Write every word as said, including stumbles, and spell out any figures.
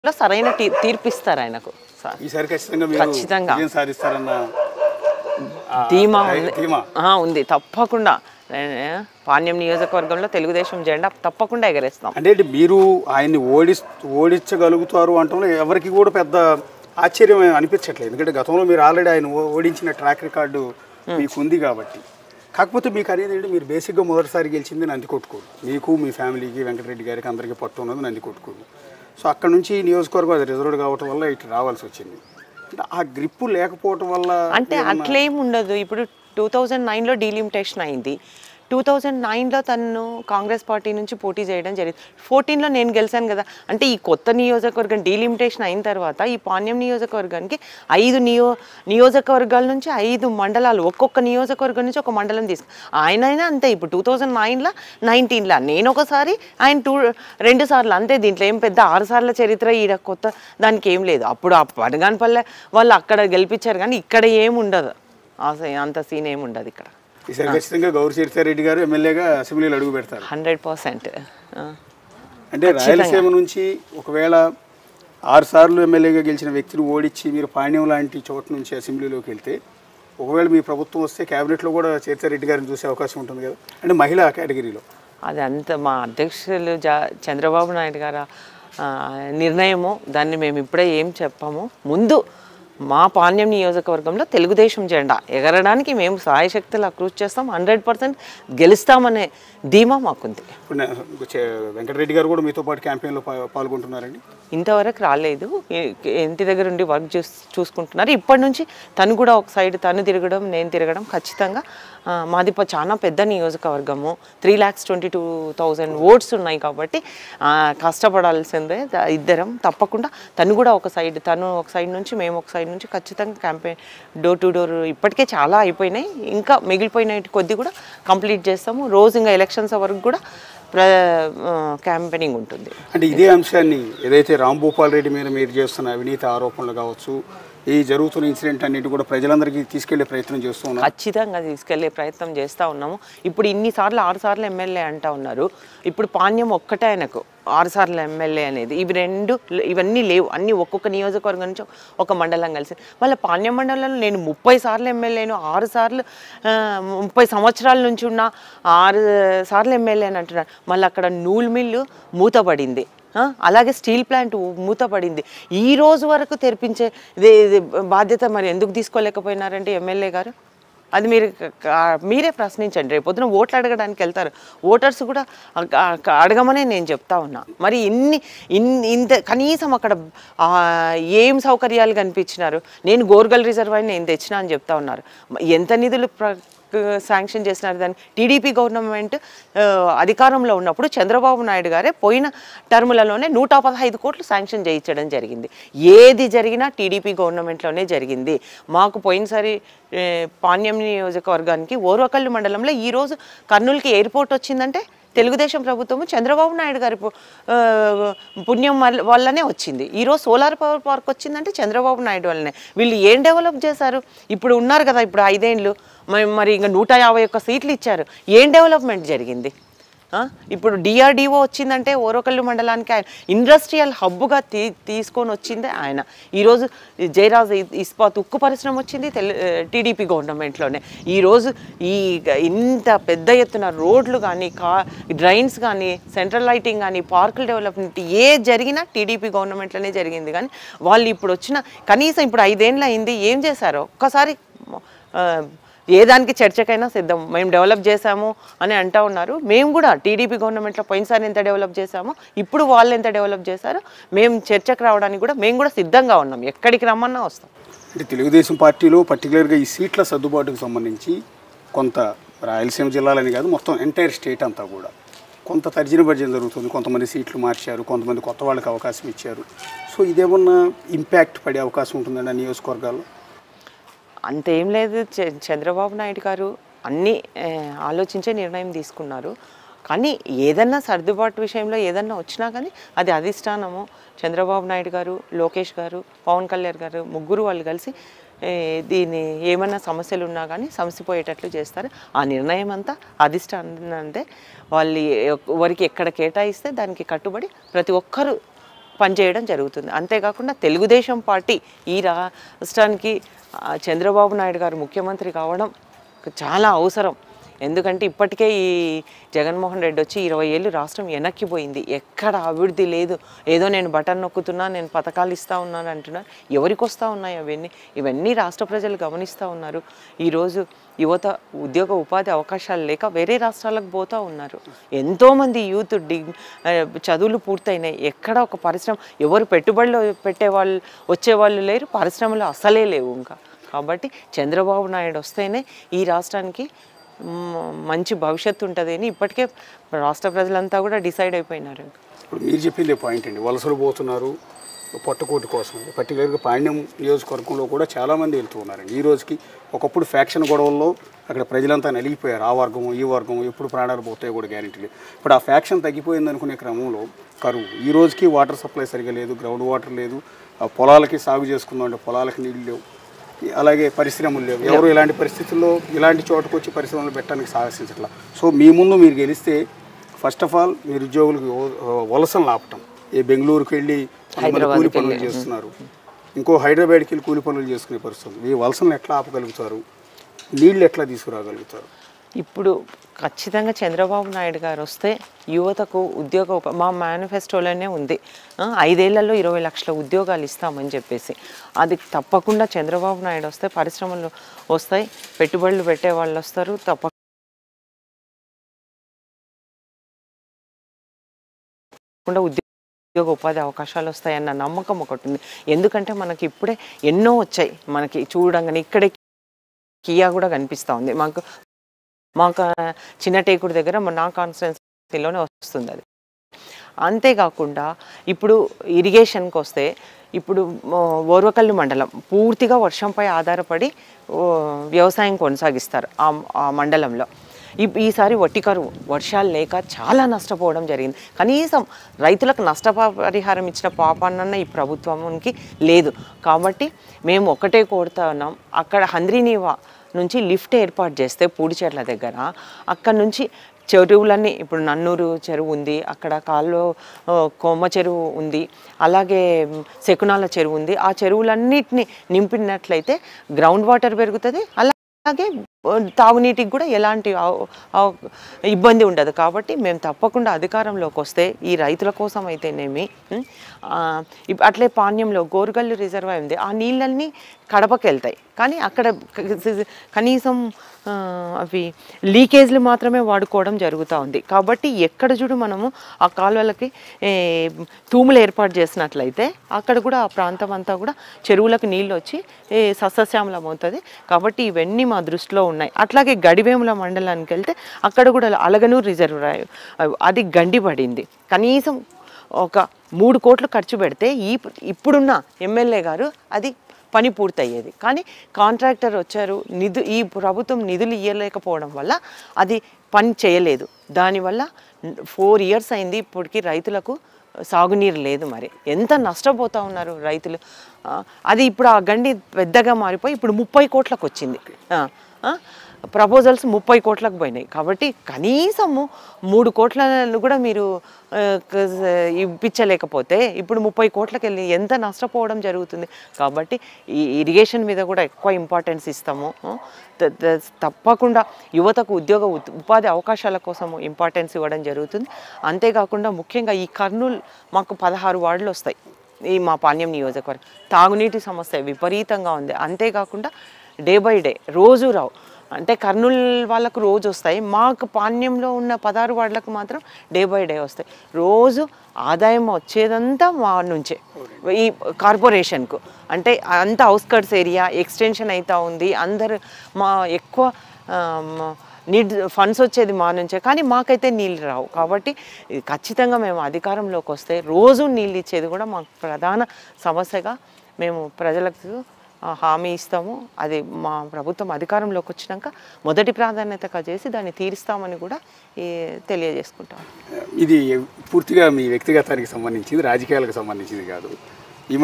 సరైన తీర్పు ఇస్తారు ఆయనకు. ఈసారి ఖచ్చితంగా మీరు విజయం సాధిస్తారన్న ధీమా ఉంది. తప్పకుండా పాణ్యం నియోజకవర్గంలో తెలుగుదేశం జెండా తప్పకుండా ఎగరేస్తాం. అంటే మీరు ఆయన్ని ఓడి ఓడించగలుగుతారు అంటే ఎవరికి కూడా పెద్ద ఆశ్చర్యం అనిపించట్లేదు. ఎందుకంటే గతంలో మీరు ఆల్రెడీ ఆయన ఓడించిన ట్రాక్ రికార్డు మీకు ఉంది కాబట్టి. కాకపోతే మీకు అనేది ఏంటి, మీరు బేసిక్గా మొదటిసారి గెలిచింది నందికొట్కూరు. మీకు మీ ఫ్యామిలీకి వెంకటరెడ్డి గారికి అందరికీ పట్టు ఉన్నది నందికొట్కూరు. సో అక్కడ నుంచి నియోజకవర్గం అది రిజర్వ్డ్ కావటం వల్ల ఇటు రావాల్సి వచ్చింది. అంటే ఆ గ్రిప్పు లేకపోవటం వల్ల అంటే అట్లేం ఉండదు. ఇప్పుడు టూ థౌజండ్ నైన్లో డీలిమిటేషన్ అయింది. టూ థౌజండ్ నైన్లో తను కాంగ్రెస్ పార్టీ నుంచి పోటీ చేయడం జరిగింది. ఫోర్టీన్లో నేను గెలిచాను కదా. అంటే ఈ కొత్త నియోజకవర్గం డీలిమిటేషన్ అయిన తర్వాత ఈ పాణ్యం నియోజకవర్గానికి ఐదు నియో నియోజకవర్గాల నుంచి ఐదు మండలాలు, ఒక్కొక్క నియోజకవర్గం నుంచి ఒక మండలం తీసుకు ఆయన అయినా అంతే. ఇప్పుడు టూ థౌజండ్ నైన్లో నైన్టీన్లో నేను ఒకసారి, ఆయన టూ రెండు సార్లు అంతే. దీంట్లో ఏం పెద్ద ఆరు సార్ల చరిత్ర ఈడ కొత్త దానికి ఏం లేదు. అప్పుడు ఆ పడగానపల్లె వాళ్ళు అక్కడ గెలిపించారు కానీ ఇక్కడ ఏమి ఉండదు, అంత సీన్ ఏమి ఉండదు ఇక్కడ. ఈసారి ఖచ్చితంగా గౌరు చరిత్ర రెడ్డి గారు ఎమ్మెల్యేగా అసెంబ్లీలో అడుగు పెడతారు హండ్రెడ్ పర్సెంట్. అంటే రాయలసీమ నుంచి ఒకవేళ ఆరు సార్లు ఎమ్మెల్యేగా గెలిచిన వ్యక్తిని ఓడించి మీరు పాణ్యం లాంటి చోట నుంచి అసెంబ్లీలోకి వెళ్తే ఒకవేళ మీ ప్రభుత్వం వస్తే క్యాబినెట్లో కూడా చరిత్ర రెడ్డి గారిని చూసే అవకాశం ఉంటుంది కదా, అంటే మహిళా కేటగిరీలో. అది అంత మా అధ్యక్షులు జా చంద్రబాబు నాయుడు గారు నిర్ణయము. దాన్ని మేము ఇప్పుడే ఏం చెప్పాము. ముందు మా పాణ్యం నియోజకవర్గంలో తెలుగుదేశం జెండా ఎగరడానికి మేము సాయశక్తులా కృషి చేస్తాం. హండ్రెడ్ పర్సెంట్ గెలుస్తామనే ధీమా మాకుంది. వెంకటరెడ్డి గారు కూడా మీతో పాటు క్యాంపెయిన్లో పాల్గొంటున్నారండి? ఇంతవరకు రాలేదు, ఇంటి దగ్గర ఉండి వర్క్ చూ చూసుకుంటున్నారు. ఇప్పటి నుంచి తను కూడా ఒక సైడ్ తను తిరగడం నేను తిరగడం ఖచ్చితంగా. మాది చాలా పెద్ద నియోజకవర్గము, three lakhs twenty two thousand votes ఉన్నాయి కాబట్టి కష్టపడాల్సిందే ఇద్దరం. తప్పకుండా తను కూడా ఒక సైడ్, తను ఒక సైడ్ నుంచి మేము ఒక సైడ్ నుంచి ఖచ్చితంగా క్యాంపెయిన్ డోర్ టు డోర్ ఇప్పటికే చాలా అయిపోయినాయి, ఇంకా మిగిలిపోయిన కొద్ది కూడా కంప్లీట్ చేస్తాము. రోజు ఇంకా ఎలక్షన్స్ వరకు కూడా క్యాంపెయినింగ్ ఉంటుంది. అంటే ఇదే అంశాన్ని ఏదైతే రాంభూపాల్ రెడ్డి మీద మీరు చేస్తున్న అవినీతి ఆరోపణలు కావచ్చు, ఈ జరుగుతున్న ఇన్సిడెంట్ అన్నిటి కూడా ప్రజలందరికీ తీసుకెళ్లే ప్రయత్నం చేస్తూ ఉన్నాం. ఖచ్చితంగా తీసుకెళ్లే ప్రయత్నం చేస్తూ ఉన్నాము. ఇప్పుడు ఇన్నిసార్లు ఆరు సార్లు ఎమ్మెల్యే అంటూ ఉన్నారు. ఇప్పుడు పాణ్యం ఒక్కటే ఆయనకు ఆరు సార్లు ఎమ్మెల్యే అనేది. ఇవి రెండు ఇవన్నీ లేవు, అన్నీ ఒక్కొక్క నియోజకవర్గం నుంచి ఒక మండలం కలిసి. మళ్ళీ పాణ్యం మండలంలో నేను ముప్పై సార్లు ఎమ్మెల్యేను, ఆరు సార్లు ముప్పై సంవత్సరాల నుంచి ఉన్న ఆరు సార్లు ఎమ్మెల్యే అని అంటున్నాను. మళ్ళీ అక్కడ నూలు మిల్లు మూతపడింది, అలాగే స్టీల్ ప్లాంట్ మూతపడింది. ఈ రోజు వరకు తెరిపించే బాధ్యత మరి ఎందుకు తీసుకోలేకపోయినారంటే ఎమ్మెల్యే గారు? అది మీరు మీరే ప్రశ్నించండి. రేపు పొద్దున ఓట్లు అడగడానికి వెళ్తారు, ఓటర్స్ కూడా అడగమనే నేను చెప్తా ఉన్నా. మరి ఇన్ని ఇంత కనీసం అక్కడ ఏం సౌకర్యాలు కనిపించినారు? నేను గోర్గల్ రిజర్వాయర్ నేను తెచ్చినా అని చెప్తా ఉన్నారు. ఎంత నిధులు శాంక్షన్ చేసినారు? దాన్ని టీడీపీ గవర్నమెంట్ అధికారంలో ఉన్నప్పుడు చంద్రబాబు నాయుడు గారే పోయిన టర్ములలోనే నూట పదహైదు కోట్లు శాంక్షన్ చేయించడం జరిగింది. ఏది జరిగినా టీడీపీ గవర్నమెంట్లోనే జరిగింది. మాకు పోయినసారి పాణ్యం నియోజకవర్గానికి ఓర్వకల్లు మండలంలో ఈరోజు కర్నూలుకి ఎయిర్పోర్ట్ వచ్చిందంటే తెలుగుదేశం ప్రభుత్వము చంద్రబాబు నాయుడు గారి పుణ్యం వల్లనే వచ్చింది. ఈరోజు సోలార్ పవర్ పార్క్ వచ్చిందంటే చంద్రబాబు నాయుడు వల్లనే. వీళ్ళు ఏం డెవలప్ చేశారు? ఇప్పుడు ఉన్నారు కదా, ఇప్పుడు ఐదేళ్ళు మరి ఇంకా నూట యాభై ఒక్క సీట్లు ఇచ్చారు. ఏం డెవలప్మెంట్ జరిగింది? ఇప్పుడు డిఆర్డిఓ వచ్చిందంటే ఓరకల్లు మండలానికి ఆయన ఇండస్ట్రియల్ హబ్గా తీ తీసుకొని వచ్చిందే ఆయన. ఈరోజు జయరాజ్ ఇస్పాత్ ఉక్కు పరిశ్రమ వచ్చింది తెలు టీడీపీ గవర్నమెంట్లోనే. ఈరోజు ఈ ఇంత పెద్ద ఎత్తున రోడ్లు కానీ, కా డ్రైన్స్ కానీ, సెంట్రల్ లైటింగ్ కానీ, పార్కుల డెవలప్మెంట్ ఏ జరిగినా టీడీపీ గవర్నమెంట్లోనే జరిగింది. కానీ వాళ్ళు ఇప్పుడు వచ్చిన కనీసం ఇప్పుడు ఐదేళ్ళు అయింది, ఏం చేశారో ఒక్కసారి ఏ దానికి చర్చకైనా సిద్ధం. మేము డెవలప్ చేశాము అని అంటూ ఉన్నారు. మేము కూడా టీడీపీ గవర్నమెంట్లో పోయినసారి ఎంత డెవలప్ చేశామో ఇప్పుడు వాళ్ళు ఎంత డెవలప్ చేశారో మేము చర్చకు రావడానికి కూడా మేము కూడా సిద్ధంగా ఉన్నాం. ఎక్కడికి రమ్మన్నా వస్తాం. అంటే తెలుగుదేశం పార్టీలో పర్టికులర్గా ఈ సీట్ల సర్దుబాటుకు సంబంధించి కొంత రాయలసీమ జిల్లాలని కాదు, మొత్తం ఎంటైర్ స్టేట్ అంతా కూడా కొంత తర్జన భర్జన జరుగుతుంది. కొంతమంది సీట్లు మార్చారు, కొంతమంది కొత్త వాళ్ళకి అవకాశం ఇచ్చారు. సో ఇదేమన్నా ఇంపాక్ట్ పడే అవకాశం ఉంటుందండి ఆ నియోజకవర్గాల్లో? అంతేం లేదు. చంద్రబాబు నాయుడు గారు అన్నీ ఆలోచించే నిర్ణయం తీసుకున్నారు. కానీ ఏదన్నా సర్దుబాటు విషయంలో ఏదన్నా వచ్చినా కానీ అది అధిష్టానము చంద్రబాబు నాయుడు గారు, లోకేష్ గారు, పవన్ కళ్యాణ్ గారు ముగ్గురు వాళ్ళు కలిసి దీన్ని ఏమన్నా సమస్యలు ఉన్నా కానీ సమసిపోయేటట్లు చేస్తారు. ఆ నిర్ణయం అంతా అధిష్టానం అంటే వాళ్ళు ఎవరికి ఎక్కడ కేటాయిస్తే దానికి కట్టుబడి ప్రతి ఒక్కరూ పనిచేయడం జరుగుతుంది. అంతేకాకుండా తెలుగుదేశం పార్టీ ఈ రాష్ట్రానికి చంద్రబాబు నాయుడు గారు ముఖ్యమంత్రి కావడం చాలా అవసరం. ఎందుకంటే ఇప్పటికే ఈ జగన్మోహన్ రెడ్డి వచ్చి ఇరవై ఏళ్ళు రాష్ట్రం వెనక్కిపోయింది. ఎక్కడ అభివృద్ధి లేదు. ఏదో నేను బటన్ నొక్కుతున్నా, నేను పథకాలు ఇస్తూ ఉన్నాను అంటున్నాను. ఎవరికి వస్తూ ఉన్నాయి అవన్నీ? ఇవన్నీ రాష్ట్ర ప్రజలు గమనిస్తూ ఉన్నారు. ఈరోజు యువత ఉద్యోగ ఉపాధి అవకాశాలు లేక వేరే రాష్ట్రాలకు పోతూ ఉన్నారు. ఎంతోమంది యూత్ డిగ్ చదువులు పూర్తయినాయి. ఎక్కడ ఒక పరిశ్రమ, ఎవరు పెట్టుబడులు పెట్టేవాళ్ళు వచ్చేవాళ్ళు లేరు, పరిశ్రమలు అసలే లేవు ఇంకా. కాబట్టి చంద్రబాబు నాయుడు వస్తేనే ఈ రాష్ట్రానికి మంచి భవిష్యత్తు ఉంటుంది అని ఇప్పటికే రాష్ట్ర ప్రజలంతా కూడా డిసైడ్ అయిపోయినారు. ఇప్పుడు మీరు చెప్పింది పాయింట్ అండి, వలసలు పోతున్నారు పొట్టకోటి కోసం. పర్టికులర్గా పాండ్యం నియోజకవర్గంలో కూడా చాలామంది వెళ్తూ ఉన్నారండి. ఈ రోజుకి ఒకప్పుడు ఫ్యాక్షన్ గొడవల్లో అక్కడ ప్రజలంతా నలిగిపోయారు. ఆ వర్గం ఈ వర్గం ఎప్పుడు ప్రాణాలు పోతాయో కూడా గ్యారెంటీ లేదు. ఇప్పుడు ఆ ఫ్యాక్షన్ తగ్గిపోయింది అనుకునే క్రమంలో కరువు, ఈ రోజుకి వాటర్ సప్లై సరిగా లేదు, గ్రౌండ్ వాటర్ లేదు, పొలాలకి సాగు చేసుకుందాం అంటే పొలాలకి నీళ్ళు లేవు, అలాగే పరిశ్రమలు లేవు. ఎవరు ఇలాంటి పరిస్థితుల్లో ఇలాంటి చోటుకు వచ్చి పరిశ్రమలు పెట్టడానికి సాహసించట్లా. సో మీ ముందు మీరు గెలిస్తే ఫస్ట్ ఆఫ్ ఆల్ మీరు ఉద్యోగులకు వలసలు ఆపటం, ఏ బెంగళూరుకి వెళ్ళి కూలి పనులు చేస్తున్నారు, ఇంకో హైదరాబాద్కి వెళ్ళి కూలి పనులు చేసుకునే పరిస్థితులు, ఈ వలసలను ఎట్లా ఆపగలుగుతారు, నీళ్ళు ఎట్లా తీసుకురాగలుగుతారు? ఇప్పుడు ఖచ్చితంగా చంద్రబాబు నాయుడు గారు వస్తే యువతకు ఉద్యోగ మా మేనిఫెస్టోలోనే ఉంది, ఐదేళ్లలో ఇరవై లక్షల ఉద్యోగాలు ఇస్తామని చెప్పేసి. అది తప్పకుండా చంద్రబాబు నాయుడు వస్తే పరిశ్రమలు వస్తాయి, పెట్టుబడులు పెట్టే వాళ్ళు వస్తారు, తప్పకుండా ఉద్యోగ ఉపాధి అవకాశాలు వస్తాయన్న నమ్మకం ఒకటి ఉంది. ఎందుకంటే మనకి ఇప్పుడే ఎన్నో వచ్చాయి. మనకి చూడంగానే ఇక్కడే కియా కూడా కనిపిస్తూ ఉంది. మాకు మాకు చిన్న టేకుడు దగ్గర నా కాన్స్టిట్యున్సీలోనే వస్తుంది అది. అంతేకాకుండా ఇప్పుడు ఇరిగేషన్కి వస్తే ఇప్పుడు ఓర్వకల్లు మండలం పూర్తిగా వర్షంపై ఆధారపడి వ్యవసాయం కొనసాగిస్తారు. ఆ మండలంలో ఈ ఈసారి వట్టి కరువు, వర్షాలు లేక చాలా నష్టపోవడం జరిగింది. కనీసం రైతులకు నష్టపరిహారం ఇచ్చిన పాపాన్న ఈ ప్రభుత్వానికి లేదు. కాబట్టి మేము ఒకటే కోరుతున్నాం, అక్కడ హంద్రీనీవా నుంచి లిఫ్ట్ ఏర్పాటు చేస్తే పూడిచెర్ల దగ్గర, అక్కడ నుంచి చెరువులన్నీ, ఇప్పుడు నన్నూరు చెరువు ఉంది, అక్కడ కాల్లో కొమ్మ చెరువు ఉంది, అలాగే శకునాల చెరువు ఉంది. ఆ చెరువులన్నిటిని నింపినట్లయితే గ్రౌండ్ వాటర్ పెరుగుతుంది, అలాగే తాగునీటికి కూడా ఎలాంటి ఇబ్బంది ఉండదు. కాబట్టి మేము తప్పకుండా అధికారంలోకి వస్తే ఈ రైతుల కోసం అయితేనేమి, అట్లే పాణ్యంలో గోరుగల్లు రిజర్వాయర్ ఉంది, ఆ నీళ్ళన్నీ కడపకి వెళ్తాయి. కానీ అక్కడ కనీసం అవి లీకేజ్లు మాత్రమే వాడుకోవడం జరుగుతూ ఉంది. కాబట్టి ఎక్కడ చూడు మనము ఆ కాలువలకి తూములు ఏర్పాటు చేసినట్లయితే అక్కడ కూడా ఆ ప్రాంతం అంతా కూడా చెరువులకు నీళ్ళు వచ్చి సస్యశ్యామలం అవుతుంది. కాబట్టి ఇవన్నీ మా దృష్టిలో ఉన్నాయి. అట్లాగే గడివేముల మండలానికి వెళ్తే అక్కడ కూడా అలగనూరు రిజర్వాయర్ అది గండిపడింది. కనీసం ఒక మూడు కోట్లు ఖర్చు పెడితే ఈ ఇప్పుడున్న ఎమ్మెల్యే గారు అది పని పూర్తయ్యేది. కానీ కాంట్రాక్టర్ వచ్చారు, నిధు ఈ ప్రభుత్వం నిధులు ఇవ్వలేకపోవడం వల్ల అది పని చేయలేదు. దానివల్ల ఫోర్ ఇయర్స్ అయింది, ఇప్పటికి రైతులకు సాగునీరు లేదు. మరి ఎంత నష్టపోతూ ఉన్నారు రైతులు. అది ఇప్పుడు ఆ గండి పెద్దగా మారిపోయి ఇప్పుడు ముప్పై కోట్లకు వచ్చింది. ప్రపోజల్స్ ముప్పై కోట్లకు పోయినాయి. కాబట్టి కనీసము మూడు కోట్లను కూడా మీరు ఇప్పించలేకపోతే ఇప్పుడు ముప్పై కోట్లకి వెళ్ళి ఎంత నష్టపోవడం జరుగుతుంది. కాబట్టి ఈ ఇరిగేషన్ మీద కూడా ఎక్కువ ఇంపార్టెన్స్ ఇస్తాము. తప్పకుండా యువతకు ఉద్యోగ ఉపాధి అవకాశాల కోసము ఇంపార్టెన్స్ ఇవ్వడం జరుగుతుంది. అంతేకాకుండా ముఖ్యంగా ఈ కర్నూలు మాకు పదహారు వార్డులు వస్తాయి ఈ మా పాణ్యం నియోజకవర్గం. తాగునీటి సమస్య విపరీతంగా ఉంది. అంతేకాకుండా డే బై డే రోజు రావు, అంటే కర్నూలు వాళ్ళకు రోజు వస్తాయి, మాకు పాణ్యంలో ఉన్న పదహారు వార్డులకు మాత్రం డే బై డే వస్తాయి. రోజు ఆదాయం వచ్చేదంతా మా నుంచే ఈ కార్పొరేషన్కు, అంటే అంత అవుట్స్కర్ట్స్ ఏరియా ఎక్స్టెన్షన్ అవుతూ ఉంది. అందరు మా ఎక్కువ నీడ్ ఫండ్స్ వచ్చేది మా నుంచే, కానీ మాకైతే నీళ్ళు రావు. కాబట్టి ఖచ్చితంగా మేము అధికారంలోకి వస్తే రోజు నీళ్ళు ఇచ్చేది కూడా మాకు ప్రధాన సమస్యగా మేము ప్రజలకు హామీ ఇస్తాము. అది మా ప్రభుత్వం అధికారంలోకి వచ్చినాక మొదటి ప్రాధాన్యతగా చేసి దాన్ని తీరుస్తామని కూడా తెలియజేసుకుంటాం. ఇది పూర్తిగా మీ వ్యక్తిగతానికి సంబంధించింది, రాజకీయాలకు సంబంధించింది కాదు.